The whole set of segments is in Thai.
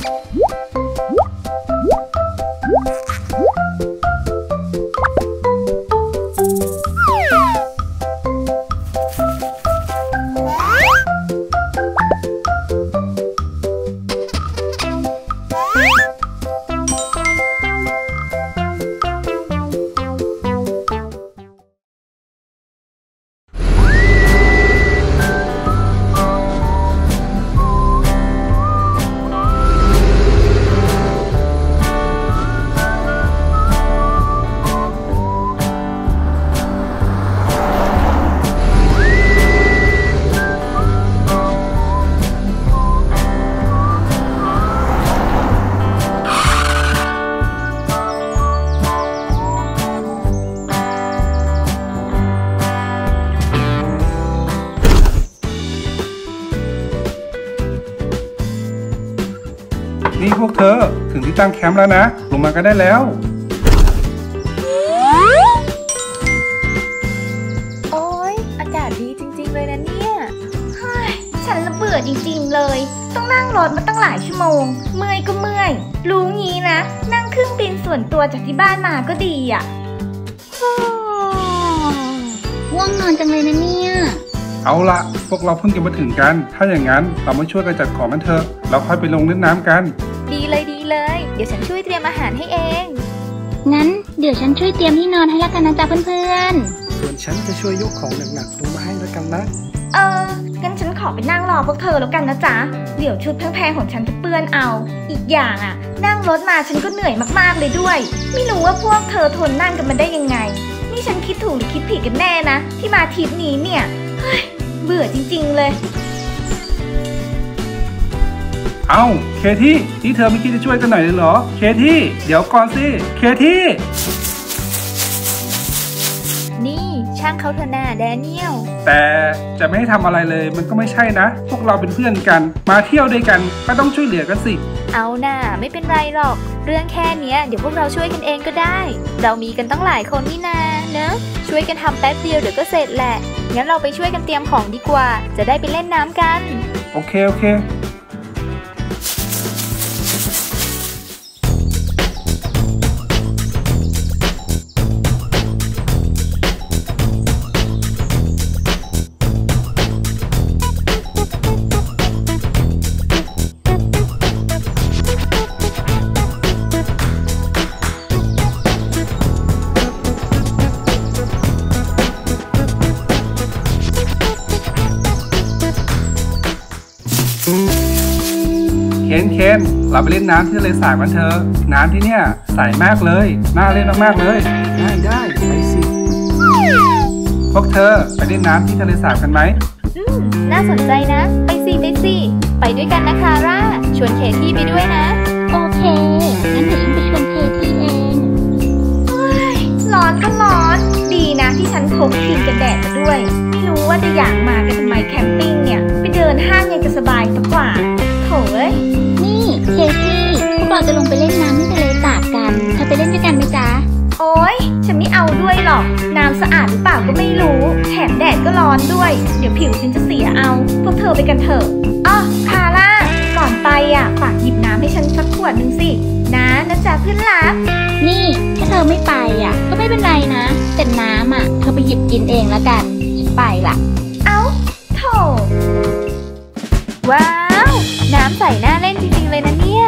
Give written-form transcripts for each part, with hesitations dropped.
นี่พวกเธอถึงที่ตั้งแคมป์แล้วนะลงมากันได้แล้วโอ้ยอากาศดีจริงๆเลยนะเนี่ยเฮ้ยฉันระเบื่อจริงๆเลยต้องนั่งรถมาตั้งหลายชั่วโมงเมื่อยก็เมื่อยรู้งี้นะนั่งเครื่องบินส่วนตัวจากที่บ้านมาก็ดีอ่ะง่วงนอนจังเลยนะเนี่ยเอาละพวกเราเพิ่งจะมาถึงกันถ้าอย่างนั้นเรามาช่วยกันจัดของกันเถอะเราค่อยไปลงเล่นน้ำกันดีเลยเดี๋ยวฉันช่วยเตรียมอาหารให้เองงั้นเดี๋ยวฉันช่วยเตรียมที่นอนให้ละกันนะจ๊ะเพื่อนๆส่วนฉันจะช่วยยกของหนักๆลงมาให้ละกันนะงั้นฉันขอไปนั่งรอพวกเธอแล้วกันนะจ๊ะเดี๋ยวชุดแพงๆของฉันจะเปื้อนเอาอีกอย่างอ่ะนั่งรถมาฉันก็เหนื่อยมากๆเลยด้วยไม่รู้ว่าพวกเธอทนนั่งกันมาได้ยังไงนี่ฉันคิดถูกหรือคิดผิดกันแน่นะที่มาทริปนี้เนี่ยเฮ้ยเบื่อจริงๆเลยเอาเคที่นี่เธอไม่คิดจะช่วยกันหน่อยเลยเหรอเคที่เดี๋ยวก่อนสิเคที่นี่ช่างเขาเถอะนะแดเนียลแต่จะไม่ให้ทำอะไรเลยมันก็ไม่ใช่นะพวกเราเป็นเพื่อนกันมาเที่ยวด้วยกันก็ต้องช่วยเหลือกันสิเอาน่ะไม่เป็นไรหรอกเรื่องแค่นี้เดี๋ยวพวกเราช่วยกันเองก็ได้เรามีกันตั้งหลายคนนี่นาเนอะช่วยกันทำแป๊บเดียวเดี๋ยวก็เสร็จแหละงั้นเราไปช่วยกันเตรียมของดีกว่าจะได้ไปเล่นน้ำกันโอเคเคนเราไปเล่นน้ำที่ทะเลสาบกันเถอะน้ำที่เนี่ยใสมากเลยน่าเล่นมากๆเลยได้ไปสิพวกเธอไปเล่นน้ำที่ทะเลสาบกันไหมน่าสนใจนะไปสิไปด้วยกันนะคาร่าชวนเคที่ไปด้วยนะโอเคงั้นเดี๋ยวฉันไปชวนเคที่เองร้อนก็ร้อนดีนะที่ฉันพกครีมกันแดดมาด้วยไม่รู้ว่าจะอยากมากันทำไมแคมปิ้งเนี่ยไปเดินห้างยังจะสบายกว่าโถ่เอ้ยนี่เคที่พวกเราจะลงไปเล่นน้ำที่ทะเลสาบกันเธอไปเล่นด้วยกันไหมจ๊ะโอ๊ยฉันไม่เอาด้วยหรอกน้ำสะอาดหรือเปล่าก็ไม่รู้แถมแดดก็ร้อนด้วยเดี๋ยวผิวฉันจะเสียเอาพวกเธอไปกันเถอะอ้อคาร่าก่อนไปฝากหยิบน้ำให้ฉันสักขวดนึงสินะจ๊ะเพื่อนรักนี่ถ้าเธอไม่ไปก็ไม่เป็นไรนะแต่น้ำเธอไปหยิบกินเองละกันฉันไปละเอ้าโถว้าวน้ำใสน่าเล่นจริงๆเลยนะเนี่ย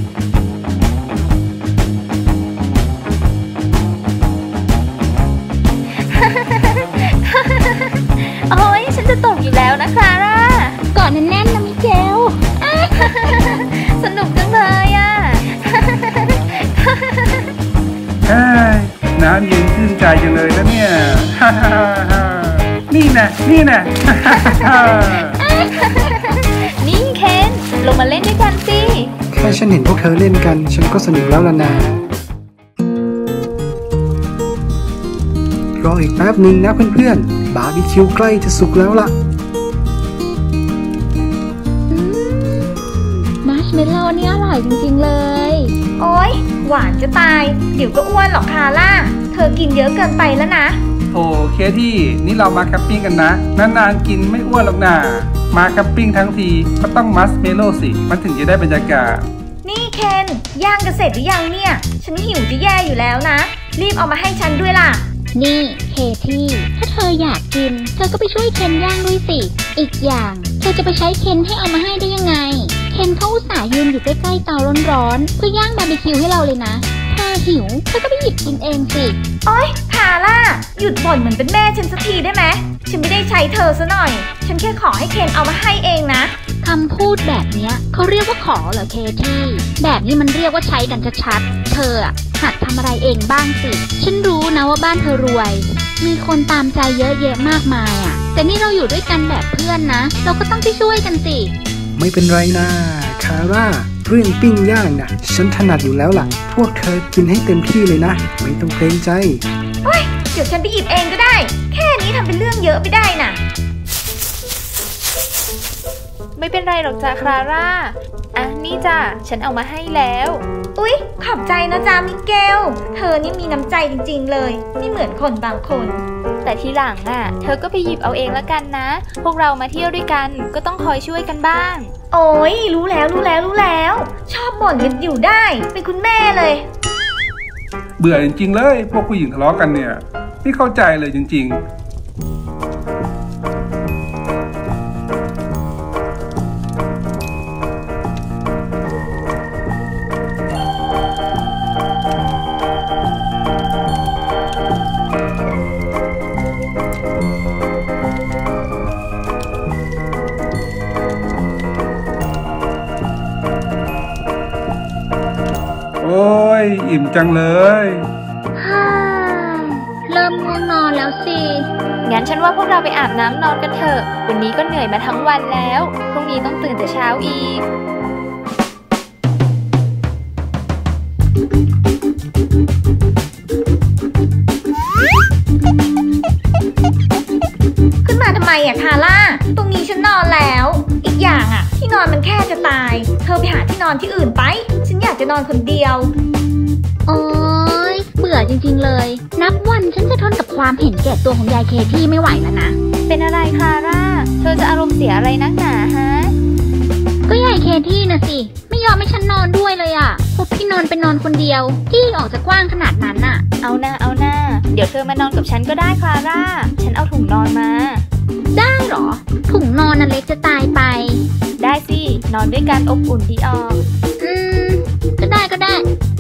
โอ้ยฉันจะตกอยู่แล้วนะคาร่าก่อนแน่นๆนะมิเกลสนุกจังเลยน้ำเย็นชื่นใจจังเลยนะเนี่ยนี่นะนี่เคนลงมาเล่นด้วยกันสิแค่ฉันเห็นพวกเธอเล่นกันฉันก็สนุกแล้วล่ะนะรออีกแป๊บนึงนะเพื่อนๆบาร์บีคิวใกล้จะสุกแล้วล่ะมัชเมลโล่นี่อร่อยจริงๆเลยโอ๊ยหวานจะตายเดี๋ยวก็อ้วนหรอกคาร่าเธอกินเยอะเกินไปแล้วนะโอ้เคที่นี่เรามาแคมปิ้งกันนะนานๆกินไม่อ้วนหรอกนะมาแคมปิ้งทั้งทีก็ต้องมัชเมลโล่สิมันถึงจะได้บรรยากาศนี่เคนย่างกันเสร็จหรือยังเนี่ยฉันหิวจะแย่อยู่แล้วนะรีบเอามาให้ฉันด้วยล่ะนี่เคที่ถ้าเธออยากกินเธอก็ไปช่วยเคนย่างด้วยสิอีกอย่างเธอจะไปใช้เคนให้เอามาให้ได้ยังไงเคนเขาอุตส่าห์ยืนอยู่ใกล้ๆเตาร้อนๆเพื่อย่างบาร์บีคิวให้เราเลยนะถ้าหิวเธอก็ไปหยิบกินเองสิโอ๊ยคาร่าหยุดบ่นเหมือนเป็นแม่ฉันสักทีได้ไหมฉันไม่ได้ใช้เธอซะหน่อยฉันแค่ขอให้เคนเอามาให้เองนะคำพูดแบบเนี้ยเขาเรียกว่าขอเหรอเคที่แบบนี้มันเรียกว่าใช้กันชัดๆเธอหัดทำอะไรเองบ้างสิฉันรู้นะว่าบ้านเธอรวยมีคนตามใจเยอะแยะมากมายแต่นี่เราอยู่ด้วยกันแบบเพื่อนนะเราก็ต้องช่วยกันสิไม่เป็นไรนะคาร่าเรื่องปิ้งย่างนะฉันถนัดอยู่แล้วล่ะพวกเธอกินให้เต็มที่เลยนะไม่ต้องเกรงใจโอ๊ยเดี๋ยวฉันไปหยิบเองก็ได้แค่นี้ทำเป็นเรื่องเยอะไปได้น่ะไม่เป็นไรหรอกจ้าคลาร่านี่จ้ะฉันเอามาให้แล้วอุ๊ยขอบใจนะจ๊ะมิเกลเธอนี่มีน้ำใจจริงๆเลยไม่เหมือนคนบางคนแต่ทีหลังเธอก็ไปหยิบเอาเองละกันนะพวกเรามาเที่ยวด้วยกันก็ต้องคอยช่วยกันบ้างโอ๊ยรู้แล้วชอบบ่นกันอยู่ได้เป็นคุณแม่เลยเบื่อจริงๆเลยพวกผู้หญิงทะเลาะกันเนี่ยไม่เข้าใจเลยจริงๆโอ้ยอิ่มจังเลยเริ่มง่วงนอนแล้วสิงั้นฉันว่าพวกเราไปอาบน้ำนอนกันเถอะวันนี้ก็เหนื่อยมาทั้งวันแล้วพรุ่งนี้ต้องตื่นแต่เช้าอีกขึ้นมาทำไมคาร่าตรงนี้ฉันนอนแล้วอีกอย่างที่นอนมันแค่จะตายเธอไปหาที่นอนที่อื่นไปฉันอยากจะนอนคนเดียวโอ๊ยเบื่อจริงๆเลยนับวันฉันจะทนกับความเห็นแก่ตัวของยายเคที่ไม่ไหวแล้วนะเป็นอะไรคลาร่าเธอจะอารมณ์เสียอะไรนักหนาฮะก็ยายเคที่นะสิไม่ยอมให้ฉันนอนด้วยเลยพบที่นอนไปนอนคนเดียวที่ออกจากกว้างขนาดนั้นเอาหน้าเดี๋ยวเธอมานอนกับฉันก็ได้คลาร่าฉันเอาถุงนอนมาได้หรอถุงนอนเล็กจะตายไปได้สินอนด้วยกันอบอุ่นดีออกก็ได้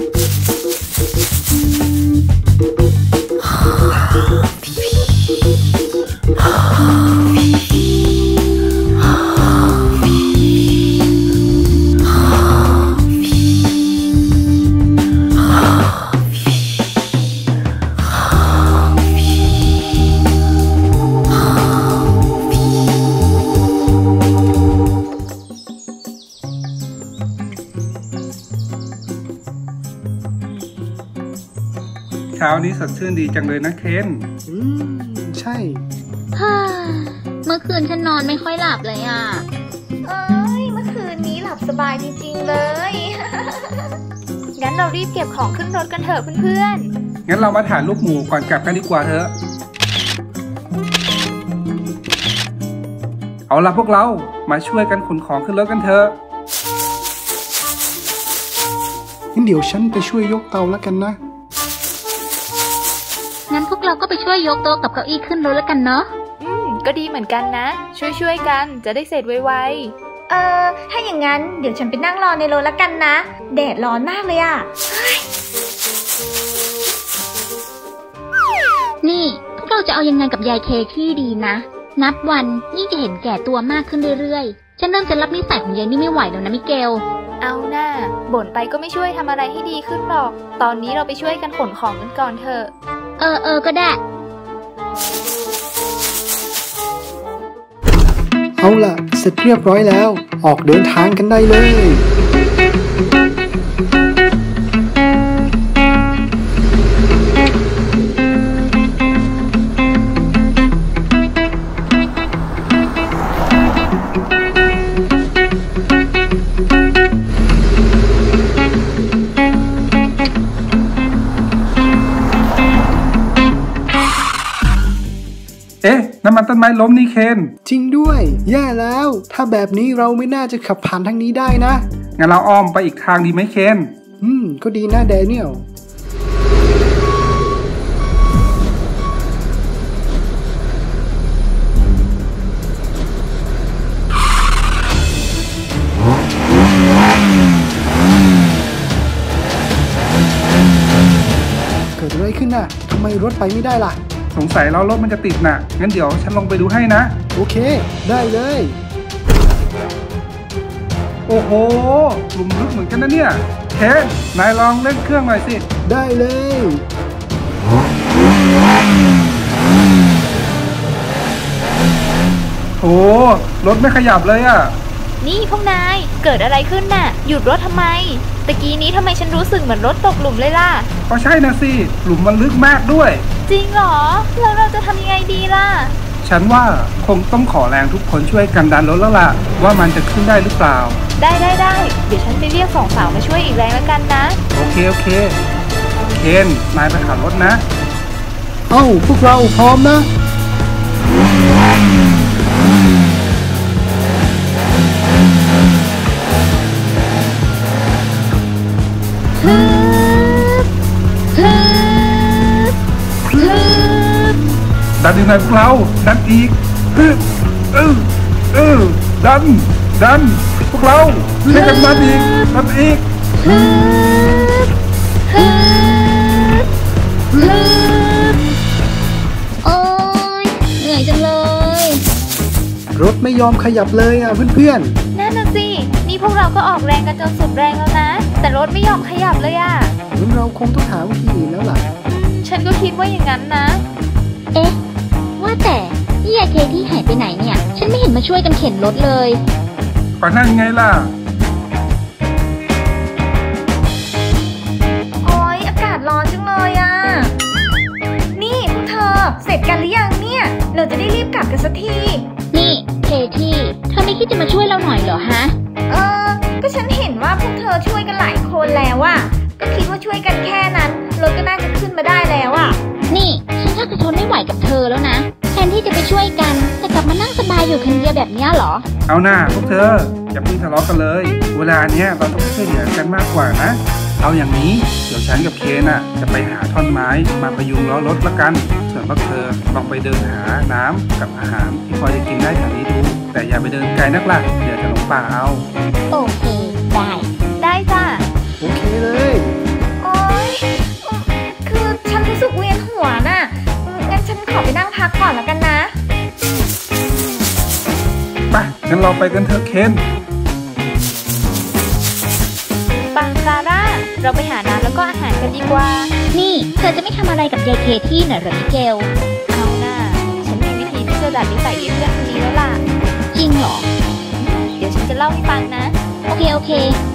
เช้านี้สดชื่นดีจังเลยนะเคนใช่เมื่อคืนฉันนอนไม่ค่อยหลับเลยเมื่อคืนนี้หลับสบายจริงๆเลยงั้นเรารีบเก็บของขึ้นรถกันเถอะเพื่อนๆงั้นเรามาถ่ายรูปหมู่ก่อนกลับกันดีกว่าเถอะเอาล่ะพวกเรามาช่วยกันขนของขึ้นรถกันเถอะงั้นเดี๋ยวฉันไปช่วยยกเตาแล้วกันนะงั้นพวกเราก็ไปช่วยยกโต๊ะกับเก้าอี้ขึ้นรถแล้วกันเนาะก็ดีเหมือนกันนะช่วยกันจะได้เสร็จไวๆถ้าอย่างนั้นเดี๋ยวฉันไปนั่งรอในรถแล้วกันนะแดดร้อนมากเลยนี่พวกเราจะเอายังไงกับยายเคที่ดีนะนับวันยิ่งจะเห็นแก่ตัวมากขึ้นเรื่อยๆฉันเริ่มจะรับนิสัยของยายนี่ไม่ไหวแล้วนะมิเกลเอาหน้าบ่นไปก็ไม่ช่วยทำอะไรให้ดีขึ้นหรอกตอนนี้เราไปช่วยกันขนของกันก่อนเถอะก็ได้เอาล่ะเสร็จเรียบร้อยแล้วออกเดินทางกันได้เลยน้ำมันต้นไม้ล้มนี่เคนจริงด้วยแย่แล้วถ้าแบบนี้เราไม่น่าจะขับผ่านทางนี้ได้นะงั้นเราอ้อมไปอีกทางดีไหมเคนก็ดีนะแดเนียลเกิดอะไรขึ้นน่ะทำไมรถไปไม่ได้ล่ะสงสัยเรารถมันจะติดน่ะงั้นเดี๋ยวฉันลงไปดูให้นะโอเคได้เลยโอ้โหหลุมลึกเหมือนกันนะเนี่ยเคนนายลองเล่นเครื่องหน่อยสิได้เลยโอ้รถไม่ขยับเลยอะนี่พวกนายเกิดอะไรขึ้นน่ะหยุดรถทำไมตะกี้นี้ทำไมฉันรู้สึกเหมือนรถตกหลุมเลยล่ะก็ใช่นะสิหลุมมันลึกมากด้วยจริงเหรอแล้วเราจะทำยังไงดีล่ะฉันว่าคงต้องขอแรงทุกคนช่วยกันดันรถแล้วล่ะว่ามันจะขึ้นได้หรือเปล่าได้เดี๋ยวฉันไปเรียกสองสาวมาช่วยอีกแรงแล้วกันนะโอเคเคนนายไปขับรถนะพวกเราพร้อมนะดันยังไงพวกเราดันอีกดันพวกเราช่วยกันดันอีกโอ๊ยเหนื่อยจังเลยรถไม่ยอมขยับเลยอ่ะเพื่อนนั่นน่ะสินี่พวกเราก็ออกแรงกันจนสุดแรงแล้วนะแต่รถไม่ยอมขยับเลยอ่ะๆงั้นเราคงต้องหาวิธีอื่นแล้วล่ะฉันก็คิดว่าอย่างนั้นนะเอ๊ะว่าแต่นี่ยายเคที่หายไปไหนเนี่ยฉันไม่เห็นมาช่วยกันเข็นรถเลยก็นั่นไงล่ะโอ๊ยอากาศร้อนจังเลยอ่ะนี่พวกเธอเสร็จกันหรือยังเนี่ยเราจะได้รีบกลับกันสักทีนี่เคที่เธอไม่คิดจะมาช่วยเราหน่อยเหรอฮะก็ฉันเห็นว่าพวกเธอช่วยกันหลายคนแล้วอะก็คิดว่าช่วยกันแค่นั้นรถก็น่าจะขึ้นมาได้แล้วอะนี่ฉันชักจะทนไม่ไหวกับเธอแล้วนะแทนที่จะไปช่วยกันแต่กลับมานั่งสบายอยู่คนเดียวแบบนี้เหรอเอาหน้าพวกเธออย่าเพิ่งทะเลาะกันเลยเวลาเนี้ยเราต้องช่วยเหลือกันมากกว่านะเอาอย่างนี้เดี๋ยวฉันกับเคนน่ะจะไปหาท่อนไม้มาพยุงล้อรถละกันส่วนพวกเธอลองไปเดินหาน้ำกับอาหารที่พอจะกินได้แถวนี้ดูแต่อย่าไปเดินไกลนักล่ะเดี๋ยวจะหลงป่าเอาโอเคได้ได้จ้ะโอเคเลยโอ๊ยคือฉันรู้สึกเวียนหัวน่ะงั้นฉันขอไปนั่งพักก่อนแล้วกันนะไปงั้นเราไปกันเถอะเคนปังซาร่าเราไปหาน้ำแล้วก็อาหารกันดีกว่านี่เธอจะไม่ทำอะไรกับยายเคที่หน่อยเหรอมิเกลเอาหน้าฉันมีวิธีที่จะดัดนิสัยเพื่อนคนนี้แล้วล่ะจริงเหรอเดี๋ยวฉันจะเล่าให้ฟังนะโอเค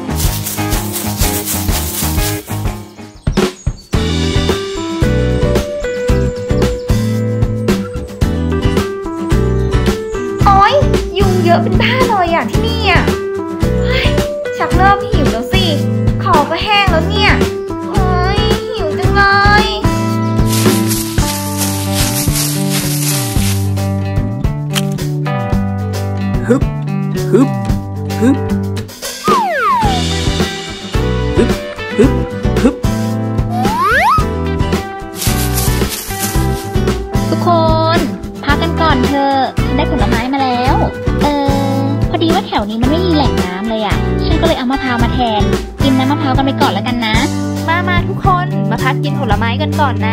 โอ๊ยยุงเยอะเป็นบ้าเลยอ่ะที่นี่อ่ะเฮ้ยชักเริ่มหิวแล้วสิคอก็แห้งแล้วเนี่ยโอ๊ยหิวจังเลยฮึบฮึบฮึบฮึบฮึบฮึบทุกคนพักกันก่อนเถอะฉันได้ผลไม้มาแล้ว พอดีว่าแถวนี้มันไม่มีแหล่งน้ำเลยอ่ะฉันก็เลยเอามะพร้าวมาแทนกินน้ำมะพร้าวกันไปก่อนแล้วกันนะมาทุกคนมาพักกินผลไม้กันก่อนนะ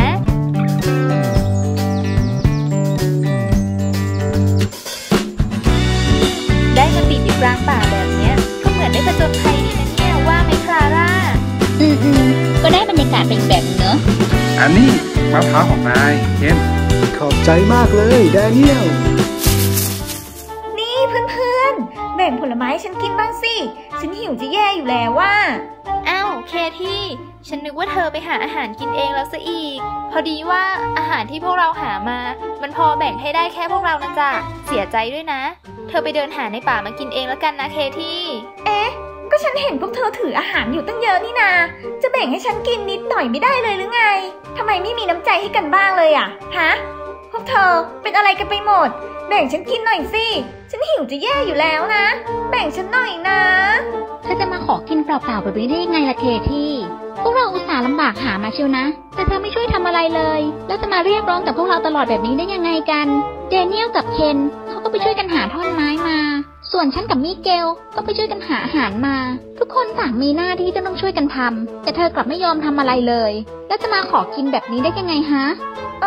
ได้มาติดอยู่กลางป่าแบบเนี้ยก็เหมือนได้ผจญภัยดีนะเนี่ยว่าไหมคลาร่าก็ได้บรรยากาศเป็นแบบนึงเนอะอันนี้มะพร้าวของนายเคนขอบใจมากเลยแดเนียลนี่เพื่อนๆแบ่งผลไม้ให้ฉันกินบ้างสิฉันหิวจะแย่อยู่แล้วว่าอ้าวเคที่ฉันนึกว่าเธอไปหาอาหารกินเองแล้วซะอีก พอดีว่าอาหารที่พวกเราหามา มันพอแบ่งให้ได้แค่พวกเรานะจ๊ะเสียใจด้วยนะ เธอไปเดินหาในป่ามากินเองแล้วกันนะเคที่ก็ฉันเห็นพวกเธอถืออาหารอยู่ตั้งเยอะนี่นาจะแบ่งให้ฉันกินนิดหน่อยไม่ได้เลยหรือไงทำไมไม่มีน้ำใจให้กันบ้างเลยอะฮะวกเธอเป็นอะไรกันไปหมดแบ่งฉันกินหน่อยสิฉันหิวจะแย่อยู่แล้วนะแบ่งฉันหน่อยนะเธอจะมาขอกินเปล่าๆแบบนี้ได้ยังไงล่ะเคที่พวกเราอุตส่าห์ลำบากหามาเชียวนะแต่เธอไม่ช่วยทำอะไรเลยแล้วจะมาเรียกร้องกับพวกเราตลอดแบบนี้ได้ยังไงกันเดเนียลกับเคนเขาก็ไปช่วยกันหาท่อนไม้มาส่วนฉันกับมิเกลก็ไปช่วยกันหาอาหารมาทุกคนต่างมีหน้าที่จะต้องช่วยกันทำแต่เธอกลับไม่ยอมทำอะไรเลยแล้วจะมาขอกินแบบนี้ได้ยังไงฮะ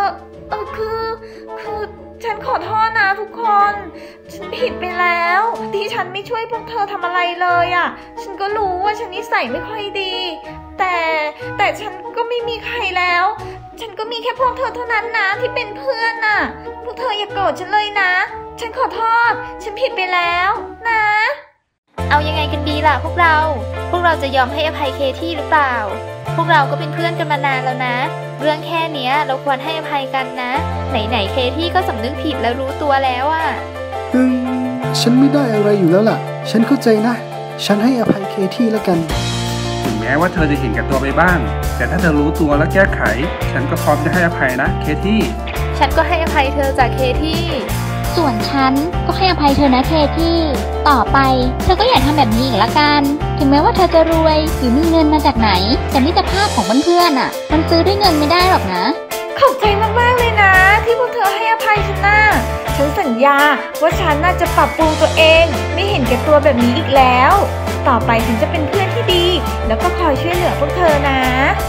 คือฉันขอโทษนะทุกคนฉันผิดไปแล้วที่ฉันไม่ช่วยพวกเธอทำอะไรเลยอ่ะฉันก็รู้ว่าฉันนิสัยไม่ค่อยดีแต่ฉันก็ไม่มีใครแล้วฉันก็มีแค่พวกเธอเท่านั้นนะที่เป็นเพื่อนน่ะพวกเธออย่าโกรธฉันเลยนะฉันขอโทษฉันผิดไปแล้วนะเอายังไงกันดีล่ะพวกเราจะยอมให้อภัยเคที่หรือเปล่าพวกเราก็เป็นเพื่อนกันมานานแล้วนะเรื่องแค่เนี้ยเราควรให้อภัยกันนะไหนเคที่ก็สำนึกผิดแล้วรู้ตัวแล้วอ่ะฉันไม่ได้อะไรอยู่แล้วล่ะฉันเข้าใจนะฉันให้อภัยเคที่แล้วกันถึงแม้ว่าเธอจะเห็นแก่ตัวไปบ้างแต่ถ้าเธอรู้ตัวและแก้ไขฉันก็พร้อมจะให้อภัยนะเคที่ฉันก็ให้อภัยเธอจากเคที่ส่วนฉันก็ให้อภัยเธอนะเคที่ต่อไปเธอก็อย่าทำแบบนี้อีกละกันถึงแม้ว่าเธอจะรวยหรือมีเงินมาจากไหนแต่มิตรภาพของเพื่อนๆอ่ะมันซื้อด้วยเงินไม่ได้หรอกนะขอบใจมากๆเลยนะที่พวกเธอให้อภัยฉันนะฉันสัญญาว่าฉันน่าจะปรับปรุงตัวเองไม่เห็นแก่ตัวแบบนี้อีกแล้วต่อไปฉันจะเป็นเพื่อนที่ดีแล้วก็คอยช่วยเหลือพวกเธอนะ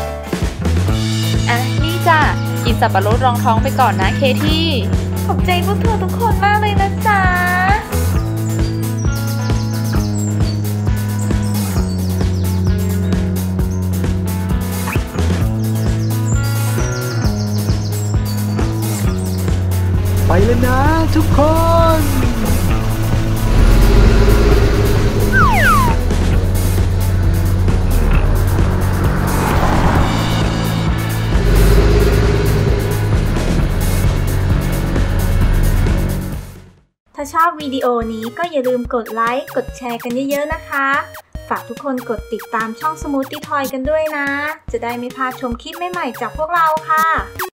นี่จ้ะกินสับปะรดรองท้องไปก่อนนะเคที่ขอบใจพวกเธอทุกคนมากเลยนะจ๊ะไปแล้วนะทุกคนถ้าชอบวิดีโอนี้ก็อย่าลืมกดไลค์กดแชร์กันเยอะๆนะคะฝากทุกคนกดติดตามช่อง Smoothie Toy กันด้วยนะจะได้ไม่พลาดชมคลิปใหม่ๆจากพวกเราค่ะ